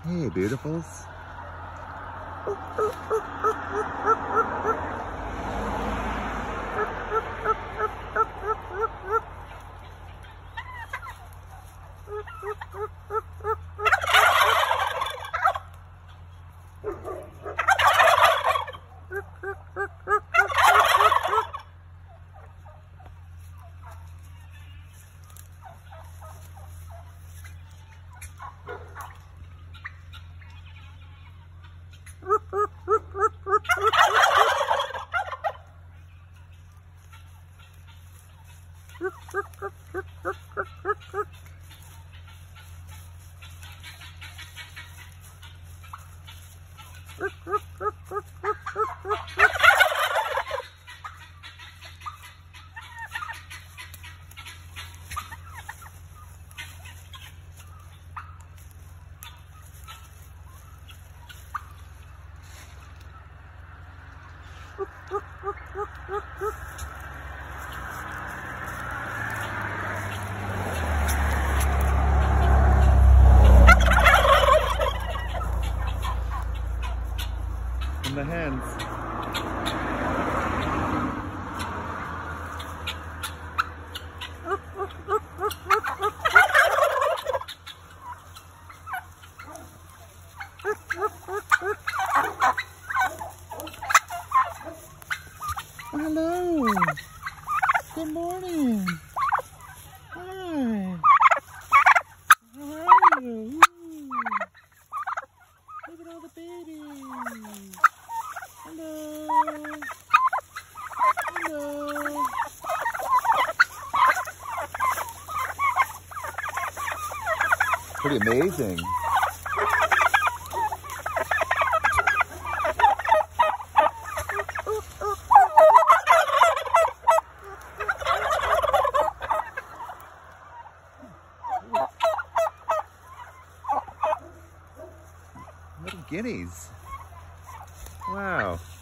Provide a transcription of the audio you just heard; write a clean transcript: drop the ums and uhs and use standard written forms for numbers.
Hey, beautifuls. And the hens. Hello. Good morning. Hi. How are you? Ooh. Look at all the babies. Hello. Hello. Pretty amazing. Little guineas. Wow.